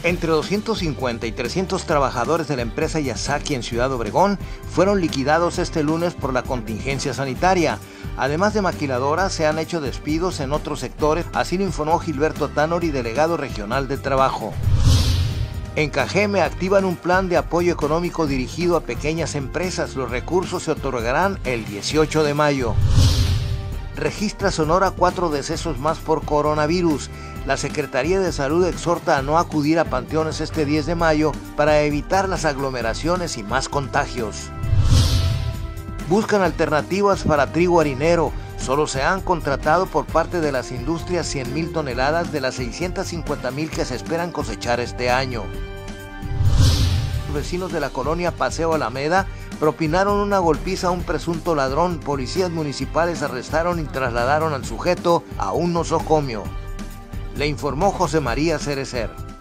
Entre 250 y 300 trabajadores de la empresa Yasaki en Ciudad Obregón fueron liquidados este lunes por la contingencia sanitaria. Además de maquiladoras, se han hecho despidos en otros sectores, así lo informó Gilberto Tanori, delegado regional de Trabajo. En Cajeme activan un plan de apoyo económico dirigido a pequeñas empresas. Los recursos se otorgarán el 18 de mayo. Registra Sonora 4 decesos más por coronavirus. La Secretaría de Salud exhorta a no acudir a panteones este 10 de mayo para evitar las aglomeraciones y más contagios. Buscan alternativas para trigo harinero. Solo se han contratado por parte de las industrias 100,000 toneladas de las 650,000 que se esperan cosechar este año. Los vecinos de la colonia Paseo Alameda propinaron una golpiza a un presunto ladrón. Policías municipales arrestaron y trasladaron al sujeto a un nosocomio. Le informó José María Cerecer.